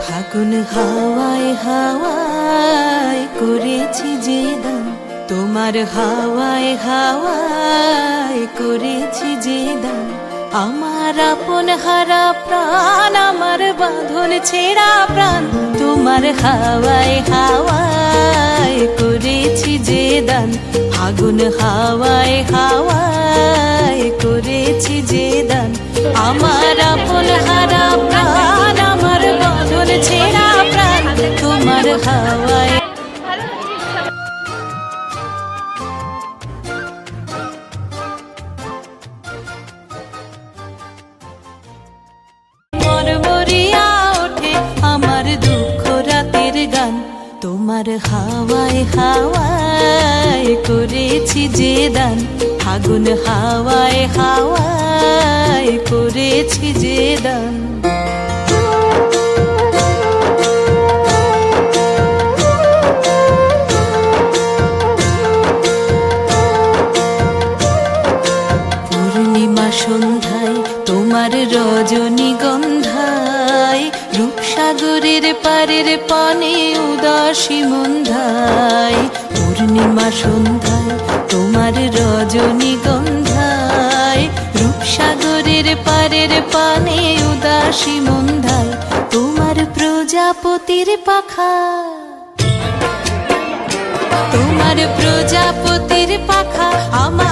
ফাগুন হাওয়ায় হাওয়ায় করেছি যে দান, তোমার হাওয়ায় হাওয়ায় করেছি যে দান। আমার আপন হারা প্রাণ, আমার বাঁধন ছেঁড়া প্রাণ, তোমার হাওয়ায় হাওয়ায় করেছি যে দান। ফাগুন হাওয়ায় হাওয়ায় করেছি যে দান। আমার আপন হারা প্রাণ, আমার বাঁধন ছেঁড়া প্রাণ, তোমার হাওয়ায়। মরমরিয়া ওঠে আমার দুঃখ রাতের গান, তোমার হাওয়ায় হাওয়ায় করেছি যে দান। ফাগুন হাওয়ায় হাওয়ায় করেছি যে দান। পূর্ণিমা সন্ধ্যায় তোমার রজনীগন্ধায়, রূপসাগরের পারের পানে উদাসী মন্ধায়। পূর্ণিমা সন্ধ্যায় তোমার রজনীগন্ধায়, রূপসাগরের পারের পানে উদাসী মন্ধায়। তোমার প্রজাপতির পাখা, তোমার প্রজাপতির পাখা আমার